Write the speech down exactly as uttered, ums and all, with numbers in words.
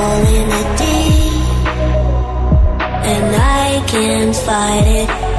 fall in the deep, and I can't fight it.